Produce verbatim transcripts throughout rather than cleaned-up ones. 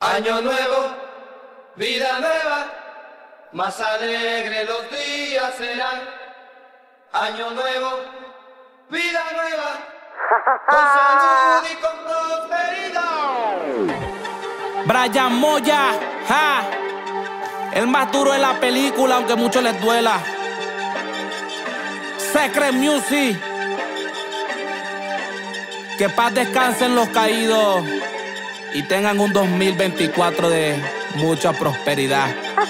Año nuevo, vida nueva, más alegre los días serán. Año nuevo, vida nueva, con salud y con prosperidad. Brian Moya, ja, el más duro de la película, aunque a muchos les duela. Secret Music. Que paz descansen los caídos y tengan un dos mil veinticuatro de mucha prosperidad.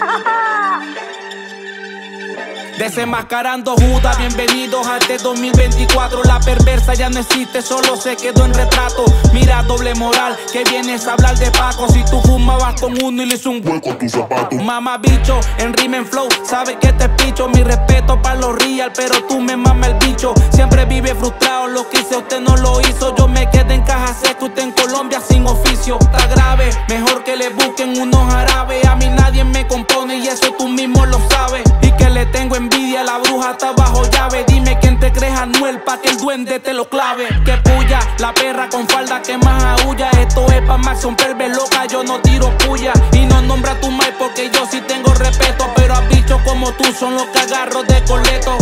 Desenmascarando Judas, bienvenidos a este dos mil veinticuatro. La perversa ya no existe, solo se quedó en retrato. Mira, doble moral, que vienes a hablar de Paco. Si tú fumabas con uno y le hizo un hueco a tu zapato. Mamá bicho, en rima en flow, sabes que te picho. Mi respeto para los real, pero tú me mama el bicho. Siempre vive frustrado, lo que hice usted no lo hizo. Yo me quedé en caja seca, usted en Colombia sin oficio. Está grave, mejor que le busquen unos árabes. A mí nadie me compone y eso tú mismo lo sabes. Y que le tengo envidia, la bruja está bajo llave. Dime quién te crees, Anuel, pa' que el duende te lo clave. Que puya, la perra con falda que más aúlla. Esto es pa' Maxon Perver, loca, yo no tiro puya. Y no nombra a tu mai porque yo sí tengo respeto. Pero a bichos como tú son los que agarro de coleto.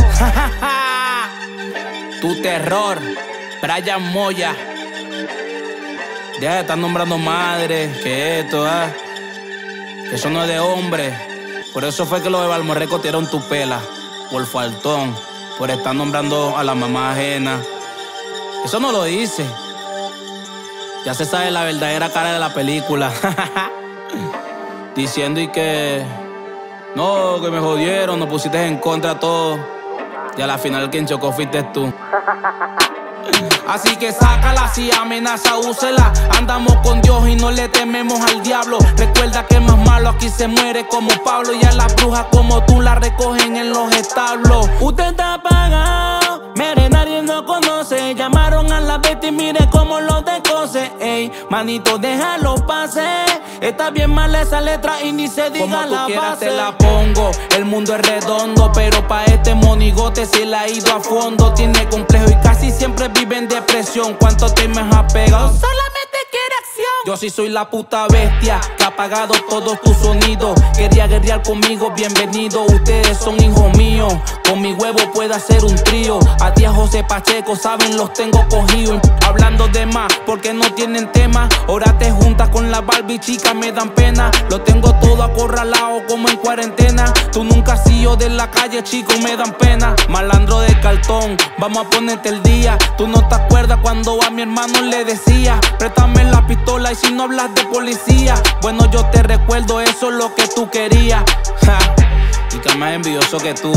Tu terror, Brian Moya. Ya están nombrando madre, que esto, ah, que eso no es de hombre. Por eso fue que los de Balmorreco tiraron tu pela, por faltón, por estar nombrando a la mamá ajena. Eso no lo dice. Ya se sabe la verdadera cara de la película. Diciendo y que no, que me jodieron, nos pusiste en contra todo. Y a la final quien chocó fuiste tú. Así que sácala, si amenaza, úsela. Andamos con Dios y no le tememos al diablo. Recuerda que más malo aquí se muere como Pablo. Y a las brujas como tú las recogen en los establos. Usted está apagado, mire, nadie lo conoce. Llamaron a la Betty, mire cómo lo descoce. Ey, manito, déjalo pase. Está bien mal esa letra y ni se diga como tú la quieras base. Te la pongo, el mundo es redondo, pero pa' este monigote se le ha ido a fondo. Tiene complejo y casi siempre vive en depresión. ¿Cuántos temas ha pegado? Solamente quiere acción. Yo sí soy la puta bestia que ha apagado todos tus sonidos. Quería guerrear conmigo, bienvenido. Ustedes son hijos míos, con mi huevo puede hacer un trío. A ti a José Pacheco, saben, los tengo cogidos. Hablando de más, porque no tienen tema. Ahora te juntas con la Barbie, chica, me dan pena. Lo tengo todo acorralado como en cuarentena. Tú nunca has sido de la calle, chico, me dan pena. Malandro de cartón, vamos a ponerte el día. Tú no te acuerdas cuando a mi hermano le decía préstame la pistola y si no hablas de policía. Bueno, yo te recuerdo, eso es lo que tú querías. Ja. Y que más envidioso que tú,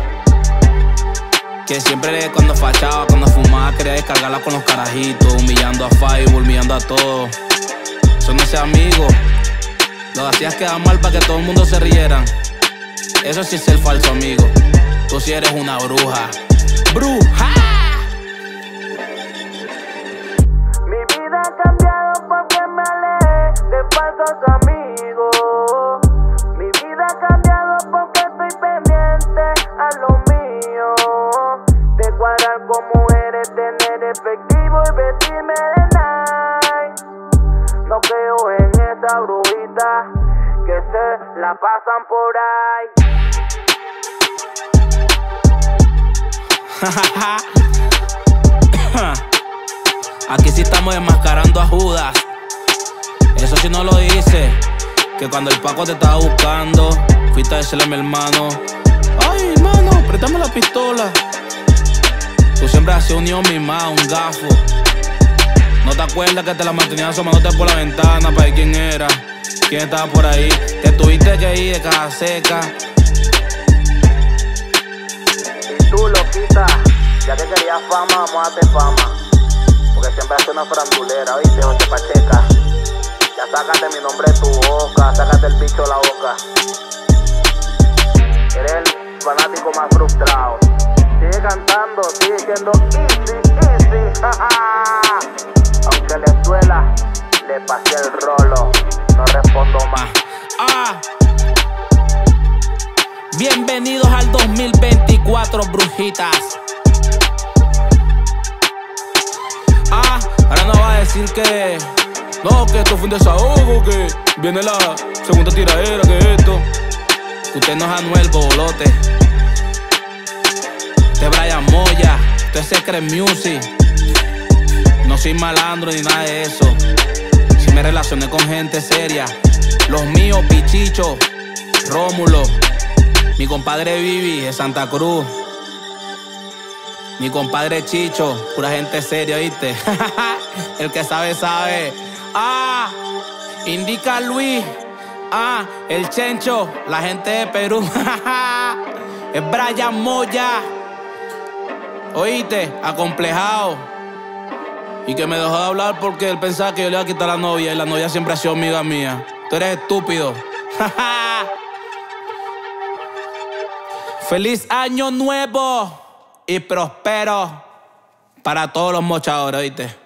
que siempre cuando fachaba, cuando fumaba quería descargarla con los carajitos. Humillando a Five, humillando a todos. Eso no es amigo. Lo hacías quedar mal para que todo el mundo se rieran. Eso sí es ser falso amigo. Tú sí eres una bruja. ¡Bruja! Mi vida ha cambiado porque me alejé de falsos amigos. Mi vida ha cambiado porque estoy pendiente a lo mío. De cuadrar con mujeres, tener efectivo y vestirme de night. No creo en esa brujita que se la pasan por ahí. Aquí sí estamos desmascarando a Judas. Eso sí no lo dice. Que cuando el Paco te estaba buscando, fuiste a decirle a mi hermano: ay, hermano, préstame la pistola. Tú siempre has sido un niño mimado, un gafo. ¿No te acuerdas que te la mantenían asomándote por la ventana para ver quién era? ¿Quién estaba por ahí? Te tuviste que ir de caja seca. Y tú, loquita, ya que querías fama, vamos a darte fama. Porque siempre haces una frandulera, ¿oíste, José Pacheca? Ya sácate mi nombre de tu boca, sácate el bicho de la boca. Eres el fanático más frustrado. Sigue cantando, sigue siendo easy, easy, jaja. Aunque les duela, le pasé el rolo, no respondo más. Ah. Bienvenidos al dos mil veinticuatro, brujitas. Ah, ahora no va a decir que no, que esto fue un desahogo, que Viene la segunda tiradera, que es esto. Usted no es Anuel Bolote. Este es Brian Moya. Esto es Secret Music. No soy malandro ni nada de eso. Si me relacioné con gente seria. Los míos, Pichicho, Rómulo, mi compadre Vivi de Santa Cruz, mi compadre Chicho, pura gente seria, ¿viste? El que sabe, sabe. Ah, Indica Luis. Ah, el Chencho, la gente de Perú. Es Brian Moya. Oíste, acomplejado. Y que me dejó de hablar porque él pensaba que yo le iba a quitar la novia. Y la novia siempre ha sido amiga mía. Tú eres estúpido. Feliz año nuevo y prospero para todos los mochadores, ¿oíste?